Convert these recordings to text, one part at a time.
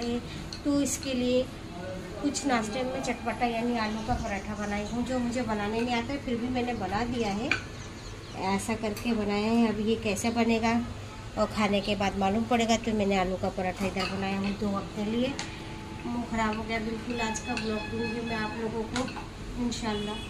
है। तो इसके लिए कुछ नाश्ते में चटपटा यानी आलू का पराठा बनाई हूँ, जो मुझे बनाने नहीं आता है फिर भी मैंने बना दिया है। ऐसा करके बनाया है। अब ये कैसे बनेगा और खाने के बाद मालूम पड़ेगा। तो मैंने आलू का पराठा इधर बनाया हूँ 2 वक्त के लिए। मुँह ख़राब हो गया बिल्कुल। आज का ब्लॉग दूँगी मैं आप लोगों को इंशाल्लाह।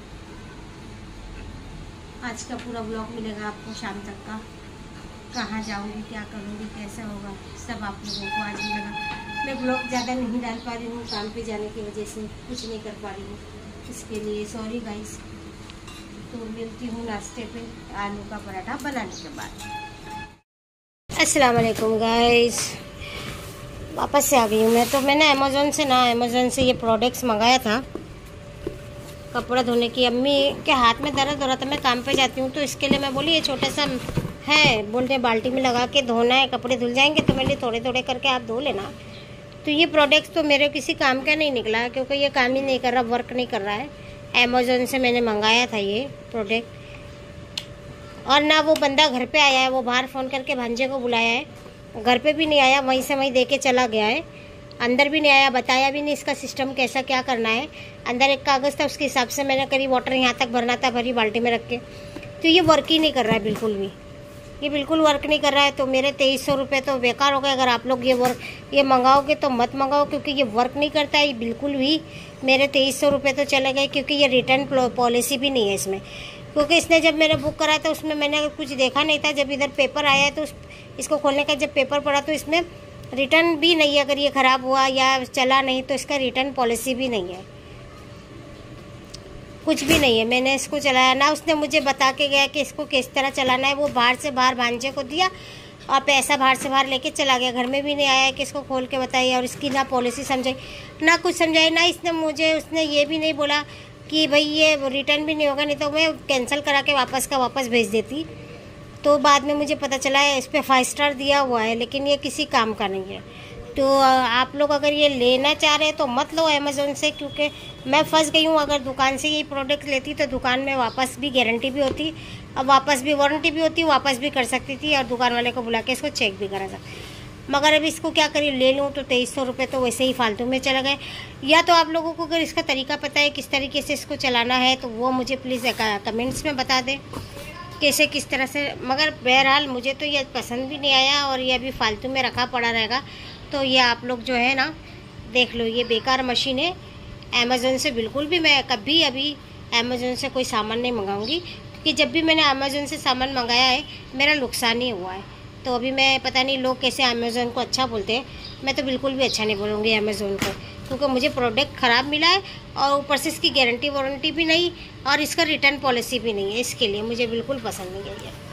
आज का पूरा ब्लॉग मिलेगा आपको शाम तक का। कहाँ जाऊँगी, क्या करूँगी, कैसा होगा, सब आप लोगों को आज मिलेगा। मैं ब्लॉग ज़्यादा नहीं डाल पा रही हूँ, काम पे जाने की वजह से कुछ नहीं कर पा रही हूँ, इसके लिए सॉरी गाइस। तो मिलती हूँ नाश्ते पे आलू का पराठा बनाने के बाद। अस्सलाम वालेकुम गाइस, वापस से आ गई हूँ मैं। तो मैंने अमेज़ोन से ये प्रोडक्ट्स मंगाया था कपड़ा धोने की। अम्मी के हाथ में दर्द हो रहा था, मैं काम पे जाती हूँ तो इसके लिए मैं बोली ये छोटा सा है, बोलते बाल्टी में लगा के धोना है, कपड़े धुल जाएंगे। तो मैंने थोड़े थोड़े करके आप धो लेना। तो ये प्रोडक्ट्स तो मेरे किसी काम का नहीं निकला है, क्योंकि ये काम ही नहीं कर रहा, वर्क नहीं कर रहा है। अमेज़ोन से मैंने मंगाया था ये प्रोडक्ट, और ना वो बंदा घर पे आया है, वो बाहर फ़ोन करके भांजे को बुलाया है, घर पे भी नहीं आया, वहीं से वहीं दे के चला गया है। अंदर भी नहीं आया, बताया भी नहीं इसका सिस्टम कैसा क्या करना है। अंदर एक कागज़ था, उसके हिसाब से मैंने करी वाटर यहाँ तक भरना था, भरी बाल्टी में रख के। तो ये वर्क ही नहीं कर रहा है बिल्कुल भी, ये बिल्कुल वर्क नहीं कर रहा है। तो मेरे 2300 रुपये तो बेकार हो गए। अगर आप लोग ये मंगाओगे तो मत मंगाओ, क्योंकि ये वर्क नहीं करता है बिल्कुल भी। मेरे 2300 रुपये तो चले गए, क्योंकि ये रिटर्न पॉलिसी भी नहीं है इसमें। क्योंकि इसने जब मैंने बुक करा था उसमें मैंने कुछ देखा नहीं था। जब इधर पेपर आया है तो इसको खोलने का जब पेपर पड़ा तो इसमें रिटर्न भी नहीं है। अगर ये ख़राब हुआ या चला नहीं तो इसका रिटर्न पॉलिसी भी नहीं है, कुछ भी नहीं है। मैंने इसको चलाया ना, उसने मुझे बता के गया कि इसको किस तरह चलाना है। वो बाहर से बाहर भांजे को दिया और पैसा बाहर से बाहर लेके चला गया, घर में भी नहीं आया कि इसको खोल के बताइए। और इसकी ना पॉलिसी समझाई ना कुछ समझाई ना उसने ये भी नहीं बोला कि भाई ये रिटर्न भी नहीं होगा, नहीं तो मैं कैंसिल करा के वापस भेज देती। तो बाद में मुझे पता चला है इस पर 5 स्टार दिया हुआ है, लेकिन ये किसी काम का नहीं है। तो आप लोग अगर ये लेना चाह रहे हैं तो मत लो अमेज़ोन से, क्योंकि मैं फंस गई हूँ। अगर दुकान से ये प्रोडक्ट लेती तो दुकान में वापस भी गारंटी भी होती, अब वापस भी वारंटी भी होती, वापस भी कर सकती थी और दुकान वाले को बुला के इसको चेक भी करा सकती। मगर अब इसको क्या करी, ले लूँ तो 2300 रुपये तो वैसे ही फालतू में चले गए। या तो आप लोगों को अगर इसका तरीका पता है किस तरीके से इसको चलाना है तो वो मुझे प्लीज़ कमेंट्स में बता दें कैसे किस तरह से। मगर बहरहाल मुझे तो ये पसंद भी नहीं आया और ये अभी फालतू में रखा पड़ा रहेगा। तो ये आप लोग जो है ना देख लो, ये बेकार मशीन है। अमेज़ोन से बिल्कुल भी मैं कभी अभी अमेज़ोन से कोई सामान नहीं मंगाऊंगी, क्योंकि जब भी मैंने अमेज़ोन से सामान मंगाया है मेरा नुकसान ही हुआ है। तो अभी मैं पता नहीं लोग कैसे अमेज़ोन को अच्छा बोलते हैं, मैं तो बिल्कुल भी अच्छा नहीं बोलूँगी अमेज़ोन को, क्योंकि मुझे प्रोडक्ट ख़राब मिला है और ऊपर से इसकी गारंटी वारंटी भी नहीं और इसका रिटर्न पॉलिसी भी नहीं है। इसके लिए मुझे बिल्कुल पसंद नहीं है ये।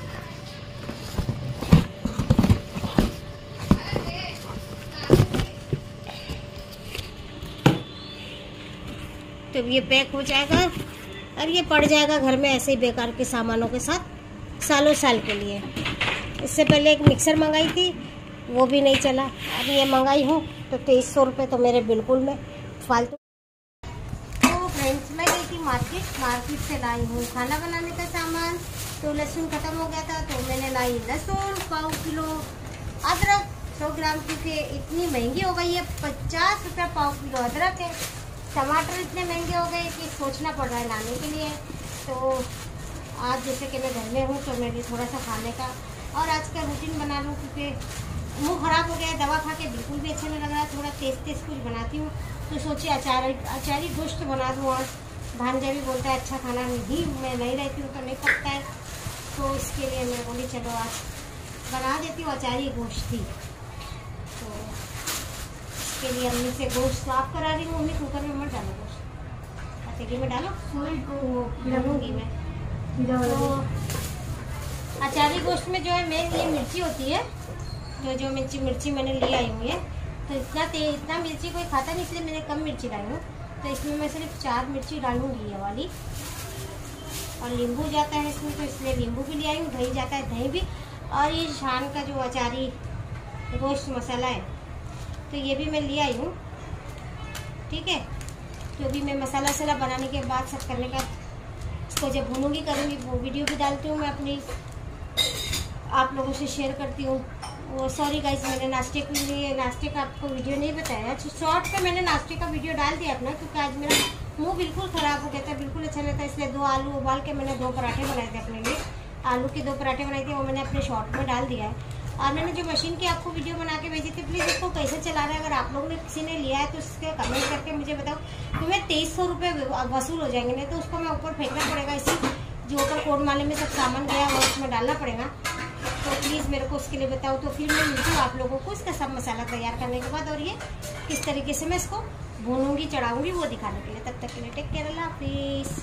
तो ये पैक हो जाएगा और ये पड़ जाएगा घर में ऐसे ही बेकार के सामानों के साथ सालों साल के लिए। इससे पहले एक मिक्सर मंगाई थी, वो भी नहीं चला। अब ये मंगाई हूँ तो 2300 रुपये तो मेरे बिल्कुल में फालतू। तो फ्रेंड्स मैं गई थी मार्केट से लाई हूँ खाना बनाने का सामान। तो लहसुन ख़त्म हो गया था तो मैंने लाई लहसुन, 1 किलो अदरक 100 ग्राम, क्योंकि इतनी महंगी हो गई है, 50 रुपये 1 किलो अदरक है। टमाटर इतने महंगे हो गए कि सोचना पड़ रहा है लाने के लिए। तो आज जैसे कि मैं घर में हूँ तो मैं भी थोड़ा सा खाने का और आज का रूटीन बना लूँ, क्योंकि मुंह ख़राब हो गया है, दवा खा के बिल्कुल भी अच्छा नहीं लग रहा है। थोड़ा तेज़ कुछ बनाती हूँ तो सोचिए अचारी गोश्त बना दूँ। और भांजा भी बोलता है अच्छा खाना नहीं, मैं नहीं रहती हूँ तो नहीं पकता है, तो इसके लिए मैं बोली चलो आज बना देती हूँ अचारी गोश्त ही। तो के लिए अम्मी से गोश्त साफ करा रही हूँ। मम्मी कुकर में मत डालो गोश्त, पतीली में डालो, डालूँगी मैं। तो अचारी गोश्त में जो है मेन ये मिर्ची होती है, जो मिर्ची मैंने ले आई हुई है। तो इतना मिर्ची कोई खाता नहीं, इसलिए मैंने कम मिर्ची लाई हूँ। तो इसमें मैं सिर्फ 4 मिर्ची डालूँगी ये वाली। और नींबू जाता है इसमें तो इसलिए नींबू भी ले आई हूँ, दही जाता है दही भी। और ये शान का जो अचारी गोश्त मसाला है तो ये भी मैं ले आई हूँ, ठीक है। तो अभी मैं मसाला वसाला बनाने के बाद सब करने का इसको जब भूनूंगी करूँगी वो वीडियो भी डालती हूँ मैं अपनी, आप लोगों से शेयर करती हूँ। वो सॉरी गाइस, मैंने नाश्ते के लिए नाश्ते का आपको वीडियो नहीं बताया। शॉर्ट पे मैंने नाश्ते का वीडियो डाल दिया अपना, क्योंकि आज मेरा मुंह बिल्कुल ख़राब हो गया था, बिल्कुल अच्छा नहीं था। इसलिए 2 आलू उबाल के मैंने 2 पराठे बनाए थे अपने लिए। आलू के 2 पराठे बनाए थे, वो मैंने अपने शॉर्ट में डाल दिया है। और मैंने जो मशीन की आपको वीडियो बना के भेजी थी, प्लीज़ उसको कैसे चला रहा है, अगर आप लोगों ने किसी ने लिया है तो उसके कमेंट करके मुझे बताओ। तुम्हें 2300 रुपये वसूल हो जाएंगे, नहीं तो उसको मैं ऊपर फेंकना पड़ेगा। इसी जो ऊपर कोड माले में सब सामान गया वो उसमें डालना पड़ेगा। तो प्लीज़ मेरे को उसके लिए बताओ, तो फिर मैं मिलती हूँ आप लोगों को इसका सब मसाला तैयार करने के बाद, और ये किस तरीके से मैं इसको भूनूंगी चढ़ाऊँगी वो दिखाने के लिए। तब तक के लिए टेक केयर, अल्लाह हाफिज़।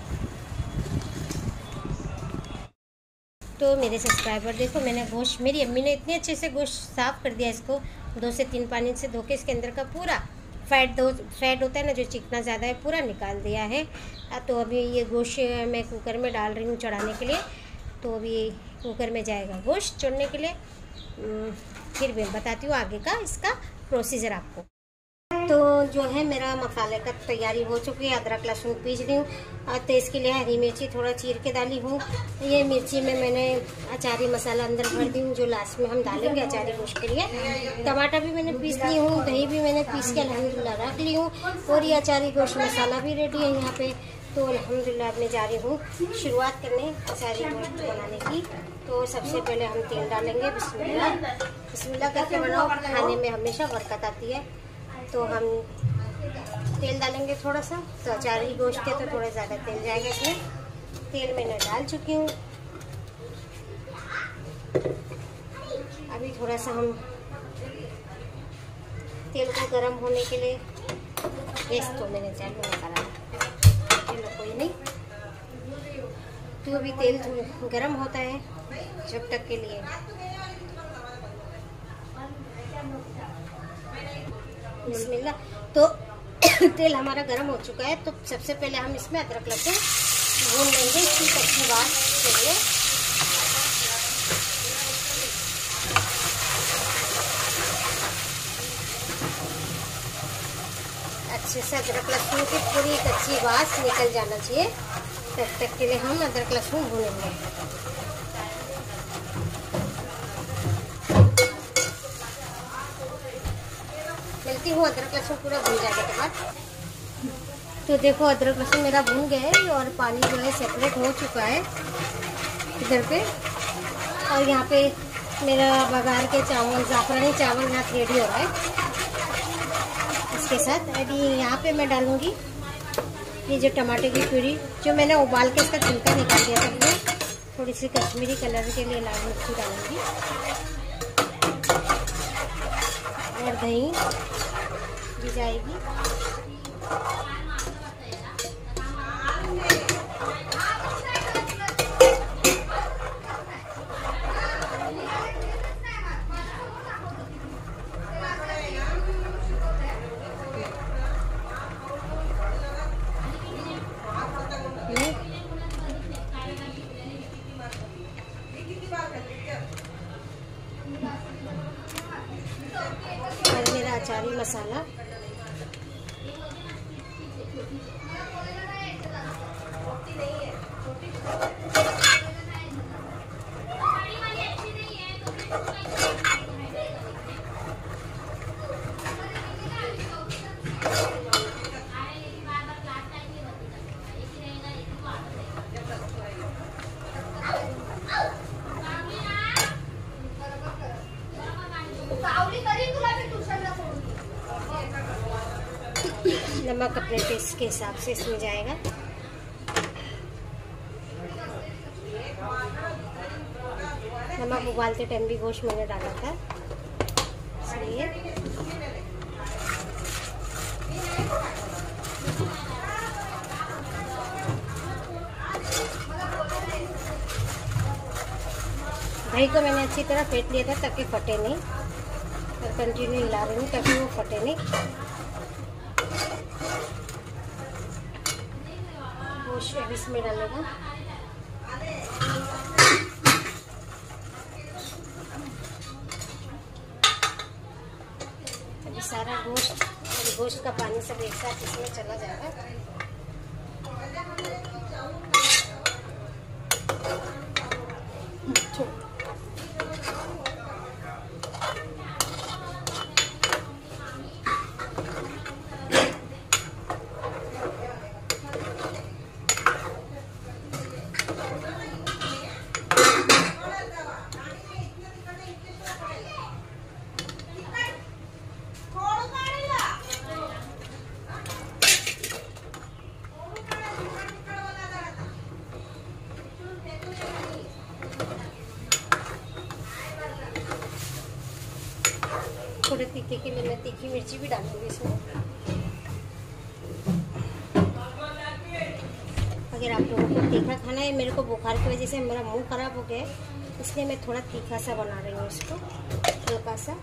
तो मेरे सब्सक्राइबर देखो, मैंने गोश्त, मेरी अम्मी ने इतने अच्छे से गोश्त साफ़ कर दिया, इसको 2 से 3 पानी से धो के इसके अंदर का पूरा फैट होता है ना, जो चिकना ज़्यादा है, पूरा निकाल दिया है। तो अभी ये गोश्त मैं कुकर में डाल रही हूँ चढ़ाने के लिए। तो अभी कुकर में जाएगा गोश्त चढ़ने के लिए। फिर मैं बताती हूँ आगे का इसका प्रोसीजर आपको। तो जो है मेरा मसाले का तैयारी हो चुकी है। अदरक लहसुन पीस रही हूँ। तो इसके लिए हरी मिर्ची थोड़ा चीर के डाली हूँ। ये मिर्ची में मैंने अचारी मसाला अंदर भर दी हूँ, जो लास्ट में हम डालेंगे अचारी गोश्त के लिए। टमाटर भी मैंने पीस ली हूँ, दही भी मैंने पीस के अल्हम्दुलिल्लाह रख ली हूँ, और ये अचारी गोश्त मसाला भी रेडी है यहाँ पे। तो अल्हम्दुलिल्लाह मैं जा रही हूँ शुरुआत करने अचारी गोश्त बनाने की। तो सबसे पहले हम तेल डालेंगे। बिस्मिल्लाह बिस्मिल्लाह करके बनाओ, खाने में हमेशा बरकत आती है। तो हम तेल डालेंगे थोड़ा सा। तो अचारी गोश्त के तो थोड़ा ज़्यादा तेल जाएगा इसमें। तेल मैंने डाल चुकी हूँ। अभी थोड़ा सा हम तेल को गर्म होने के लिए, गैस तो मैंने चालू नहीं करा, चलो कोई नहीं। तो अभी तेल गर्म होता है जब तक के लिए बिस्मिल्लाह। तो तेल हमारा गर्म हो चुका है। तो सबसे पहले हम इसमें अदरक लहसुन भून लेंगे, इसकी कच्ची बात के लिए। अच्छे से अदरक लहसुन की पूरी कच्ची बात निकल जाना चाहिए, तब तक के लिए हम अदरक लहसुन भूनेंगे। मिलती हूँ अदरक लहसुन पूरा भून जाने के बाद। तो देखो अदरक लहसुन मेरा भून गया है, और पानी जो है सेपरेट हो चुका है इधर पे। और यहाँ पे मेरा बघार के चावल, ज़ाफ़रानी चावल यहाँ रेडी हो रहा है। इसके साथ अभी यहाँ पे मैं डालूँगी ये जो टमाटर की प्यूरी, जो मैंने उबाल के इसका छिलका निकाल दिया था, वो थोड़ी सी कश्मीरी कलर के लिए लाल मिर्ची डालूँगी, और दही भी जाएगी। और मेरा अचारी मसाला नमक अपने टेस्ट के हिसाब से इसमें जाएगा। नमक उबालते टाइम भी गोश्त मैंने डाला था, इसलिए दही को मैंने अच्छी तरह फेंट लिया था ताकि फटे नहीं, और कंटिन्यू हिला रही हूँ ताकि वो फटे नहीं। गोश्त इसमें डालेगा। अभी सारा गोश्त का पानी सब एक साथ इसमें चला जाएगा। थोड़े तीखे के लिए मैं तीखी मिर्ची भी डालूंगी इसमें। अगर आप लोगों को तीखा खाना है, मेरे को बुखार की वजह से मेरा मुंह खराब हो गया है, इसलिए मैं थोड़ा तीखा सा बना रही हूँ इसको, हल्का सा।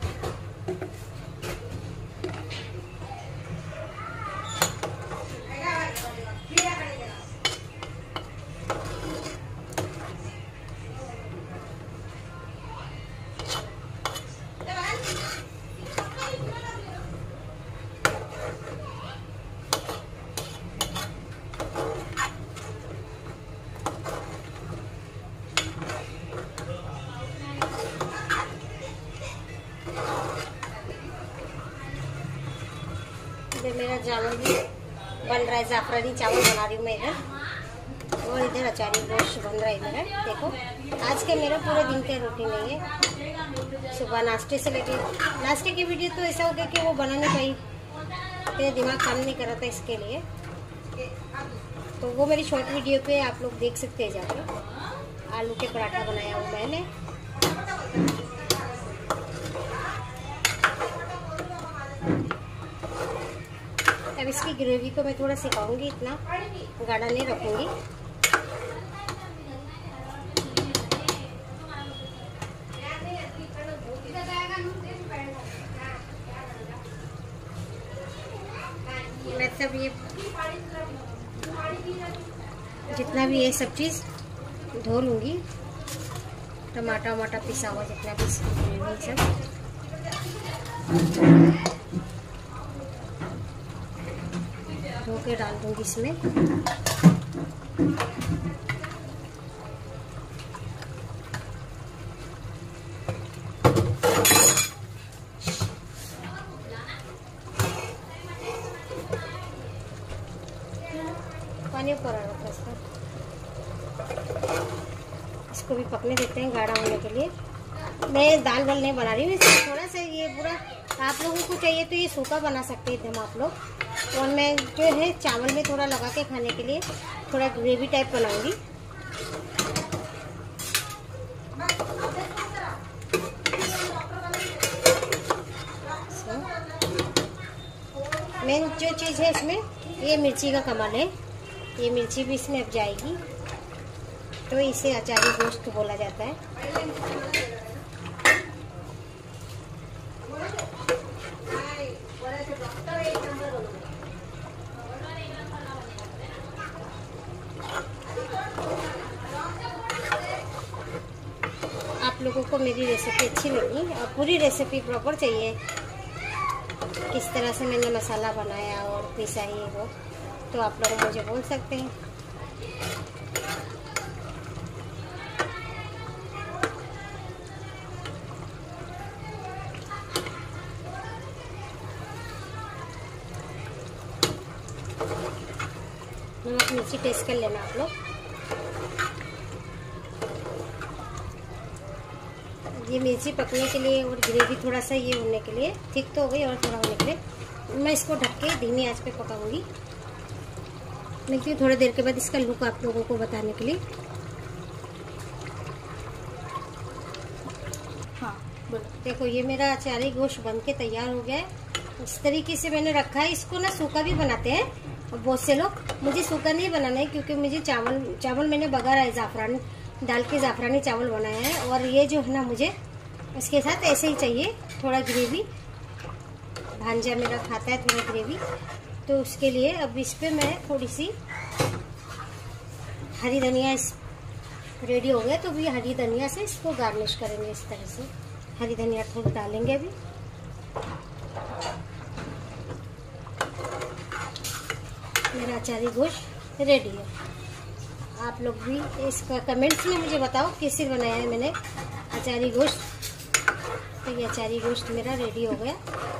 मेरा चावल भी बन रहा है, जाफरानी चावल बना रही हूँ मैं इधर, और इधर अचारी गोश्त बन रहा है मेरा। देखो आज के मेरा पूरे दिन का रूटीन नहीं है, सुबह नाश्ते से लेके नाश्ते की वीडियो तो ऐसा हो गया कि वो बना नहीं पाई, मेरा दिमाग काम नहीं कर रहा था इसके लिए, तो वो मेरी शॉर्ट वीडियो पे आप लोग देख सकते हैं जाकर। आलू के पराठा बनाया हूँ मैंने। अब इसकी ग्रेवी को मैं थोड़ा सिखाऊंगी, इतना गाढ़ा नहीं रखूंगी। मतलब ये जितना भी ये सब चीज़ धो लूँगी, टमाटर वमाटर पिसा हुआ जितना भी सब धो के डाल दूंगी इसमें। पानी ऊपर आ रहा था इसको भी पकने देते हैं गाढ़ा होने के लिए। मैं दाल वाल नहीं बना रही हूँ, इसमें थोड़ा सा ये पूरा आप लोगों को चाहिए तो ये सूखा बना सकते हैं एकदम आप लोग, और मैं जो है चावल में थोड़ा लगा के खाने के लिए थोड़ा ग्रेवी टाइप बनाऊंगी। मेन जो चीज़ है इसमें ये मिर्ची का कमाल है, ये मिर्ची भी इसमें अब जाएगी, तो इसे अचारी गोश्त बोला जाता है। आप लोगों को मेरी रेसिपी अच्छी लगी और पूरी रेसिपी प्रॉपर चाहिए, किस तरह से मैंने मसाला बनाया और पिसा ये वो, तो आप लोग मुझे बोल सकते हैं। नमक मिर्ची टेस्ट कर लेना आप लोग। ये मिर्ची पकने के लिए और ग्रेवी थोड़ा सा ये होने के लिए, थिक तो हो गई और थोड़ा होने के लिए मैं इसको ढक के धीमी आंच पे पकाऊंगी। मिलती हूँ थोड़ी देर के बाद इसका लुक आप लोगों को बताने के लिए। हाँ बोलो। देखो ये मेरा अचारी गोश्त बन के तैयार हो गया है, इस तरीके से मैंने रखा है। इसको ना सूखा भी बनाते हैं और बहुत से लोग, मुझे सूखा नहीं बनाना है क्योंकि मुझे चावल मैंने बघारा है, जाफरान डाल के जाफरानी चावल बनाया है, और ये जो है ना मुझे इसके साथ ऐसे ही चाहिए थोड़ा ग्रेवी। भांजा मेरा खाता है थोड़ा ग्रेवी, तो उसके लिए अब इस पे मैं थोड़ी सी हरी धनिया रेडी हो गया, तो भी हरी धनिया से इसको गार्निश करेंगे इस तरह से। हरी धनिया थोड़ी डालेंगे अभी। मेरा अचारी गोश्त रेडी है। आप लोग भी इसका कमेंट्स में मुझे बताओ कैसे बनाया है मैंने अचारी गोश्त। तो ये अचारी गोश्त मेरा रेडी हो गया।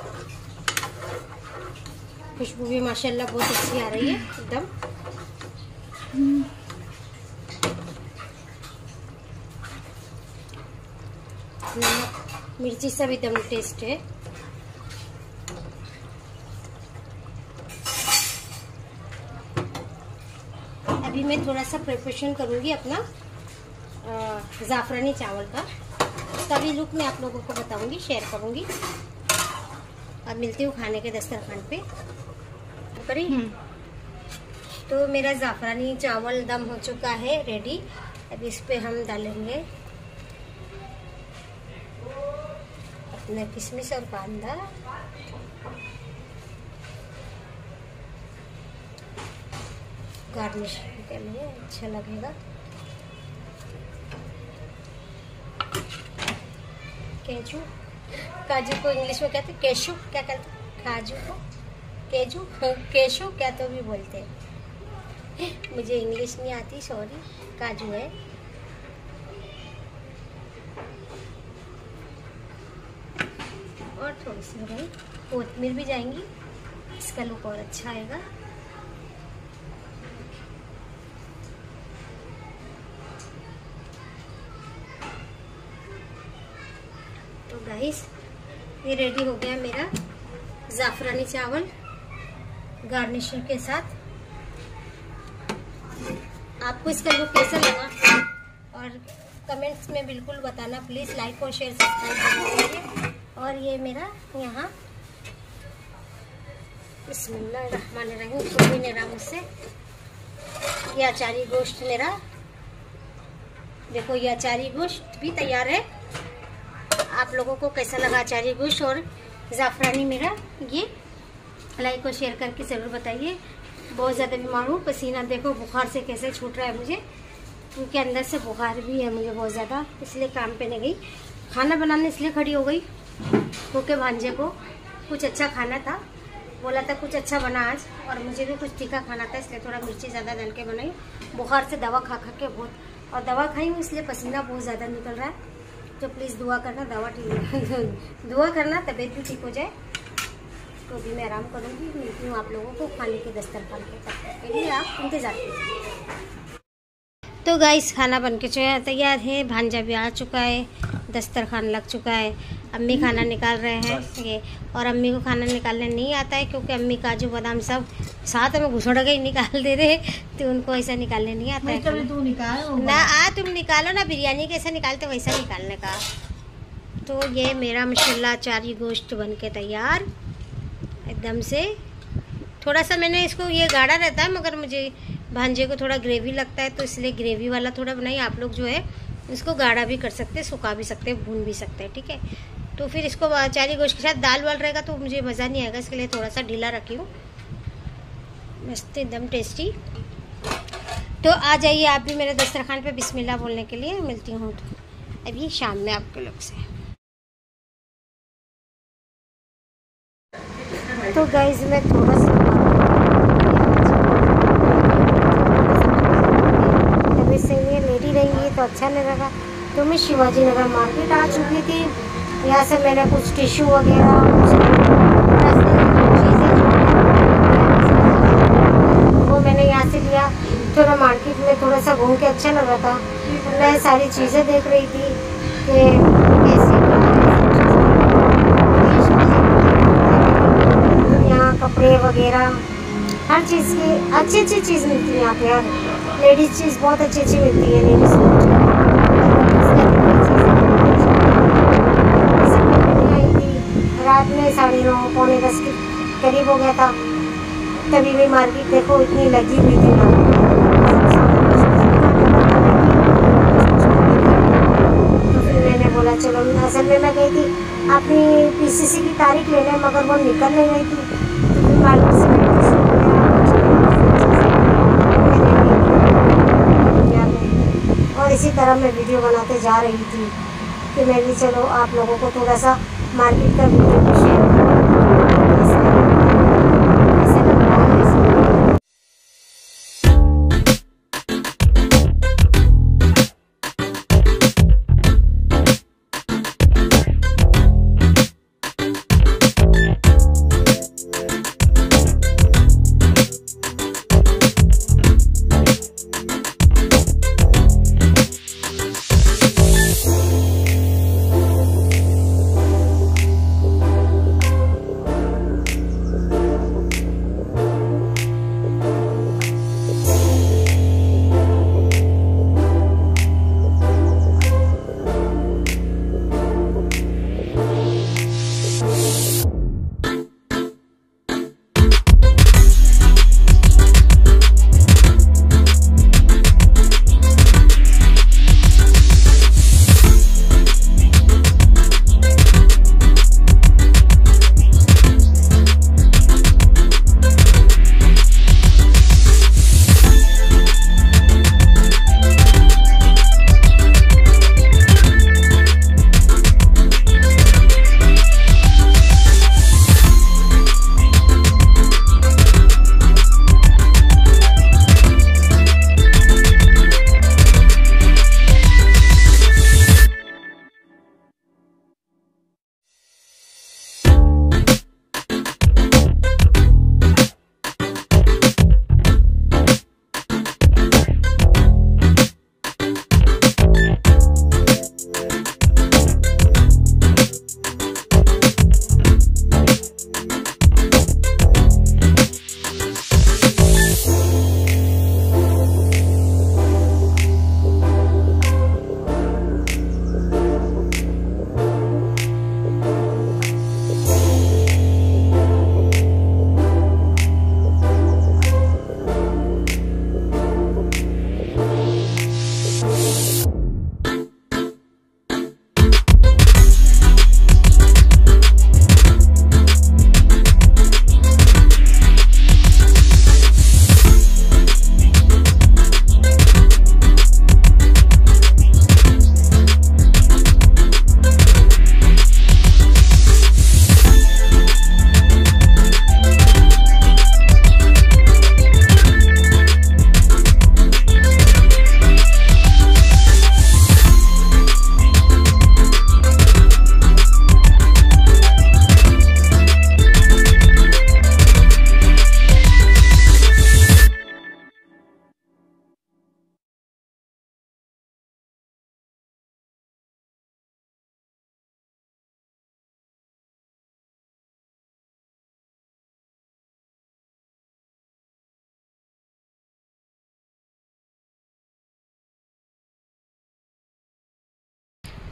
खुशबू भी माशाल्लाह बहुत अच्छी आ रही है एकदम। नमक मिर्ची सब एकदम टेस्ट है। अभी मैं थोड़ा सा प्रिपरेशन करूंगी अपना जाफरानी चावल का, उसका भी लुक मैं आप लोगों को बताऊंगी, शेयर करूंगी। अब मिलती हूँ खाने के दस्तरखान पे। करी तो मेरा ज़ाफ़रानी चावल दम हो चुका है रेडी। अब इस पे हम डालेंगे अपना किशमिश और कांदा, गार्निश के लिए अच्छा लगेगा। केजू, काजू को इंग्लिश में कहते हैं केशू, क्या कहते हैं काजू को? केजू, केशू क्या तो भी बोलते हैं, मुझे इंग्लिश नहीं आती, सॉरी। काजू है। और थोड़ी सी भाई कोतमीर भी जाएंगी, इसका लुक और अच्छा आएगा। तो गाइस ये रेडी हो गया मेरा ज़ाफ़रानी चावल गार्निशिंग के साथ। आपको इसका लुक कैसा लगा और कमेंट्स में बिल्कुल बताना प्लीज़। लाइक और शेयर सब्सक्राइब करना। और ये मेरा यहाँ बिस्मिल्लाहिर्रहमानिर्रहीम कोई नहीं रहा मुझसे, ये अचारी गोश्त मेरा, देखो ये अचारी गोश्त भी तैयार है। आप लोगों को कैसा लगा अचारी गोश्त और ज़ाफ़रानी मेरा, ये लाइक और शेयर करके ज़रूर बताइए। बहुत ज़्यादा बीमार हूँ, पसीना देखो बुखार से कैसे छूट रहा है मुझे, क्योंकि अंदर से बुखार भी है मुझे बहुत ज़्यादा, इसलिए काम पे नहीं गई। खाना बनाने इसलिए खड़ी हो गई क्योंकि भांजे को कुछ अच्छा खाना था, बोला था कुछ अच्छा बना आज, और मुझे भी कुछ तीखा खाना था, इसलिए थोड़ा मिर्ची ज़्यादा डाल के बनाई। बुखार से दवा खा के बहुत, और दवा खाई हूँ इसलिए पसीना बहुत ज़्यादा निकल रहा है। तो प्लीज़ दुआ करना, दवा ठीक दुआ करना तबीयत भी ठीक हो जाए। तो भी मैं आराम करूँगी, मिलती हूँ आप लोगों को खाने के दस्तरखान पे, तब तक के लिए आप इंतज़ार कीजिए। तो गाइस खाना बन के तैयार है, भांजा भी आ चुका है, दस्तरखान लग चुका है। अम्मी खाना निकाल रहे हैं ये, और अम्मी को खाना निकालने नहीं आता है क्योंकि अम्मी काजू बादाम सब साथ में घुसड़ के निकाल दे रहे, तो उनको ऐसा निकालने नहीं आता है। तू निकाल ना तुम निकालो ना, बिरयानी कैसे निकालते वैसा निकालने का। तो ये मेरा माशाल्लाह अचारी गोश्त बन के तैयार एकदम से। थोड़ा सा मैंने इसको, ये गाढ़ा रहता है मगर मुझे भांजे को थोड़ा ग्रेवी लगता है, तो इसलिए ग्रेवी वाला थोड़ा बनाई। आप लोग जो है इसको गाढ़ा भी कर सकते हैं, सुखा भी सकते हैं, भून भी सकते हैं, ठीक है। तो फिर इसको अचारी गोश्त के साथ दाल वाल रहेगा तो मुझे मज़ा नहीं आएगा, इसके लिए थोड़ा सा ढीला रखी हूँ। मस्त एकदम टेस्टी। तो आ जाइए आप भी मेरे दस्तरखान पे बिस्मिल्लाह बोलने के लिए। मिलती हूँ तो अभी शाम में आपके लोग से। तो गाइस मैं थोड़ा सा तभी से ये लेडी रहेंगी तो अच्छा नहीं लगा, तो मैं शिवाजी नगर मार्केट आ चुकी थी। यहाँ से मैंने कुछ टिश्यू वगैरह वो मैंने यहाँ से लिया। थोड़ा मार्केट में थोड़ा सा घूम के अच्छा लगा था, मैं सारी चीज़ें देख रही थी कि कैसे यहाँ कपड़े वगैरह हर चीज़ की अच्छी चीज़ मिलती है यहाँ पे यार। लेडीज़ चीज़ बहुत अच्छी मिलती है लेडीज़ को। रात में 9:30 पौने 10 के करीब हो गया था, तभी भी मार्केट देखो इतनी लगी हुई थी ना। तो फिर मैंने बोला चलो, असल में मैं गई थी अपनी पीसीसी की तारीख लेने, मगर वो निकल नहीं रही थी, तो फिर मार्केट से और इसी तरह मैं वीडियो बनाते जा रही थी कि मैं भी चलो आप लोगों को थोड़ा सा मार्केट का वीडियो शेयर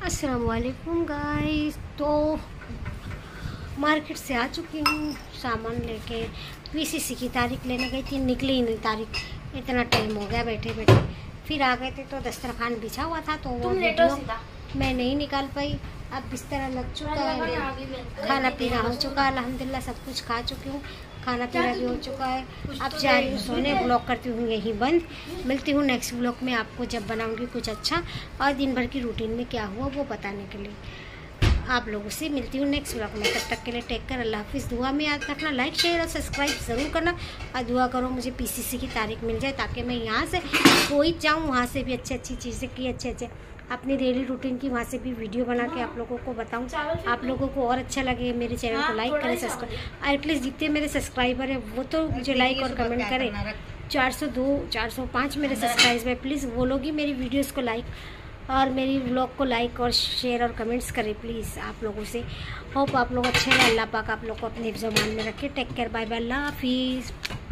अस्सलाम वालेकुम गाइस। तो मार्केट से आ चुकी हूँ सामान लेके। पीसीसी की तारीख लेने गई थी, निकली ही नहीं तारीख। इतना टाइम हो गया बैठे बैठे। फिर आ गए थे तो दस्तरखान बिछा हुआ था तो वो वीडियो मैं नहीं निकाल पाई। अब बिस्तर लग चुका है, खाना पीना हो चुका है, अल्हम्दुलिल्लाह सब कुछ खा चुकी हूँ, खाना पीना भी हो चुका है। अब जा रही हूँ सोने। ब्लॉग करती हूँ यहीं बंद। मिलती हूँ नेक्स्ट ब्लॉग में आपको, जब बनाऊँगी कुछ अच्छा और दिन भर की रूटीन में क्या हुआ वो बताने के लिए। आप लोगों से मिलती हूँ नेक्स्ट ब्लॉग में। तब तक के लिए टेक कर, अल्लाह हाफिज़। दुआ में याद रखना, लाइक शेयर और सब्सक्राइब ज़रूर करना और दुआ करो मुझे पीसीसी की तारीख मिल जाए ताकि मैं यहाँ से कोई जाऊँ, वहाँ से भी अच्छी चीज़ें की, अच्छे अपनी डेली रूटीन की वहाँ से भी वीडियो बना के आप लोगों को बताऊँ। आप लोगों को और अच्छा लगे मेरे चैनल को लाइक करें, सब्सक्राइब। एटलीस्ट जितने मेरे सब्सक्राइबर हैं वो तो मुझे लाइक और कमेंट करें। 402 405 मेरे सब्सक्राइबर है, प्लीज़ वो लोग ही मेरी वीडियोस को लाइक और मेरी व्लॉग को लाइक और शेयर और कमेंट्स करें प्लीज़। आप लोगों से होप आप लोग अच्छे हैं। अल्लाह पाक आप लोग को अपने ज़बान में रखे। टेक केयर, बाय बाय, अल्लाह हाफिज़।